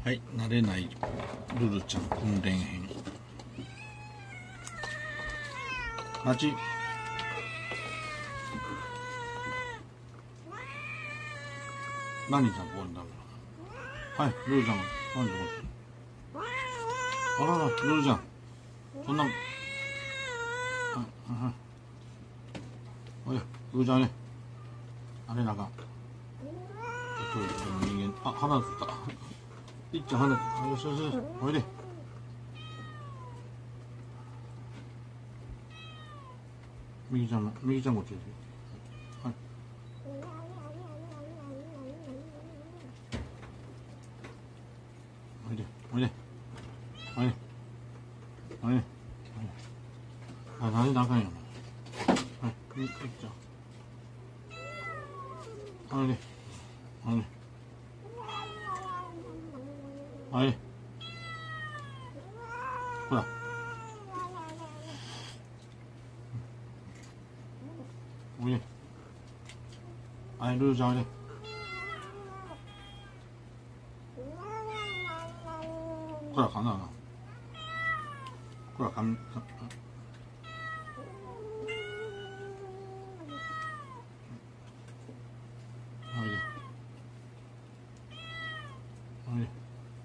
はい、慣れないルルちゃん訓練編。待ち。何ちゃんここにダメだ。はい、ルルちゃん、何でこっち。あらら、ルルちゃん。そんな。はい、はい。おい、ルルちゃんね。あれなあかん。トイレの人間。あ、鼻つった。いっちゃん鼻つった。よしよしよし。おいで。右ちゃんこっちです。はい。おいで、おいで。おいで。おいで。あ、慣れなあかんよ。はい、いっちゃん。おいで。おいで。おいで。ほら。おいで。はい、ルルちゃんおいで。これはかんな。これはかん。おいで。おいで。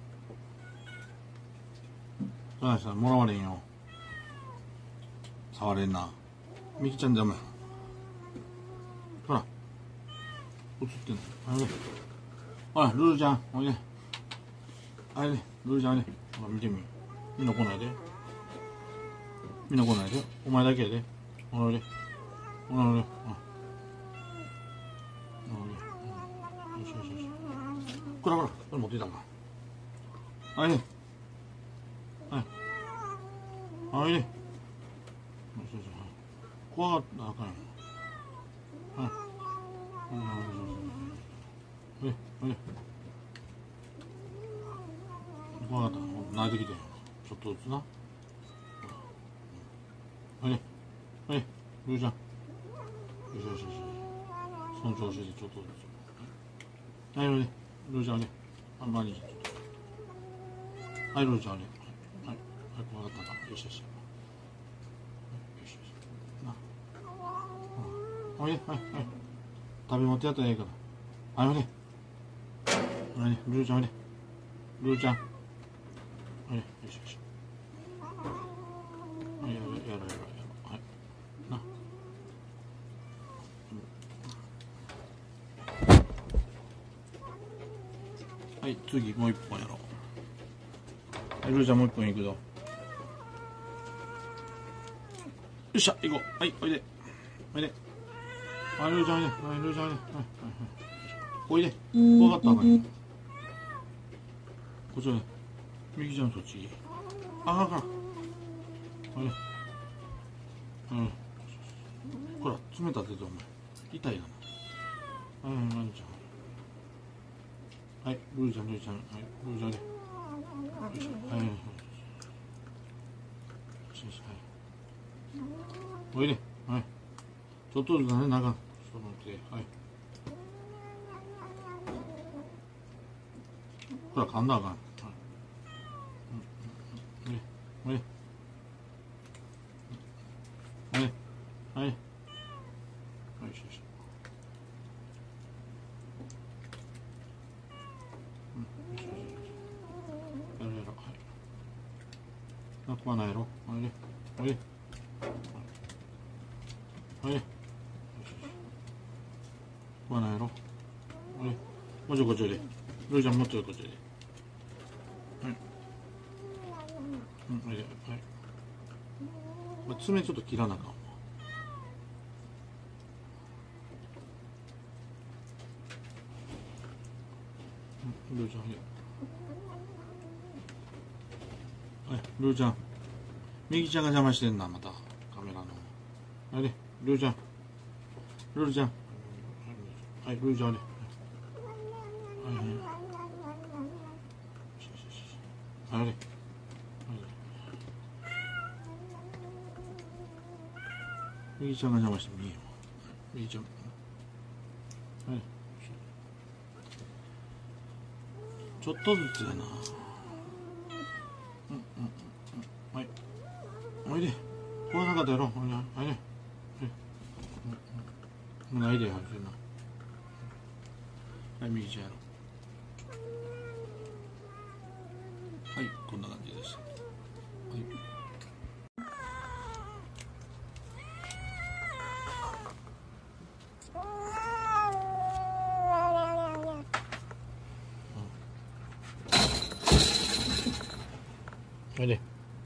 そうしたらもらわれんよ。触れんな。みきちゃんダメ。ほら。映ってんの。おいで。ほら、ルルちゃん、おいで。おいで。ルルちゃんおいで。ほら、見てみ。みんな来ないで。みんな来ないで。お前だけやで。おいで。おいで。おいで。よしよしよし。これほら、これ持っていたんか。おいで。はい。おいで。よしよし。怖がったらあかんよ。はい。おいで。おいで。怖かった。慣れてきて。ちょっとずつな。おいで。おいで。ルーちゃん。よしよしよし。その調子でちょっとずつ。はい、おいで。ルーちゃんおいで。あ、マリーちゃん。はい、ルーちゃんおいで。はい。はい、怖かったな。よしよし。よしよし。な。おいで。はい、はい。食べ持ってやったらええから。はい、おいで。おいで。ルーちゃんおいで。ルーちゃん。おいで。よしよし。はい、やろう。はい。な。はい、次もう一本やろう。はい、ルーちゃんもう一本いくぞ。よっしゃ、行こう。はい、おいで。おいで。はい、ルーちゃんおいで。はい、ルーちゃんおいで。はい、はい、はい。おいで。怖かったかい。こっちで。右ちゃんそっち。あかん。おいで。うん。ほら、冷たっててお前。痛いがな。はい、ルーちゃん。はい、ルーちゃん、ルーちゃん。はい、ルーちゃんで。よいしょ。はい、はい。よしよし、はい。おいで。はい。ちょっとずつだね、中。その手。はい。ほら、噛んだらあかん。はい。おいで。おいで。はい。よしよし。やろうやろう。はい。な、怖ないやろ。おいで。おいで。おいで。よしよし。怖ないやろ。おいで。もうちょいこっちおいで。ルーちゃんもうちょいこっちおいで。はい。うん、おいで。はい。まあ、爪ちょっと切らなあかんわ。ルーちゃんおいで。はい、ルーちゃん。右ちゃんが邪魔してんな、また。カメラの。おいで。ルーちゃん。ルーちゃん。はい、ルーちゃんおいで。はいはい。はい、おいで。右ちゃんが邪魔してもいいよ。右ちゃん。はい。 ちょっとずつやな。はい。おいで。怖なかったやろ。おいで。はいね。もうないでやるな。はい、右ちゃんやろ。はい、こんな感じです。はい。おいで。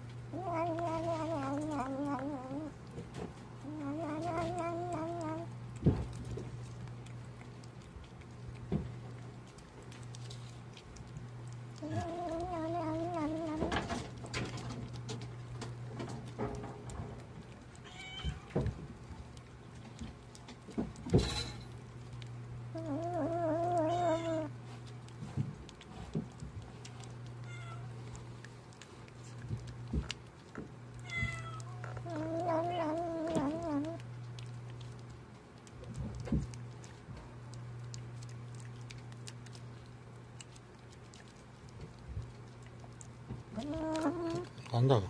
なんだろう。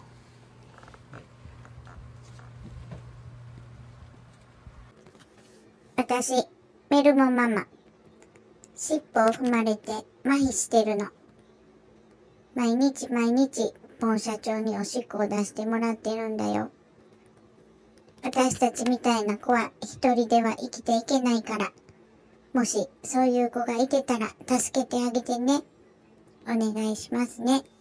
私、メルモママ。尻尾を踏まれて麻痺してるの。毎日毎日、ポン社長におしっこを出してもらってるんだよ。私たちみたいな子は一人では生きていけないから、もしそういう子がいてたら助けてあげてね。お願いしますね。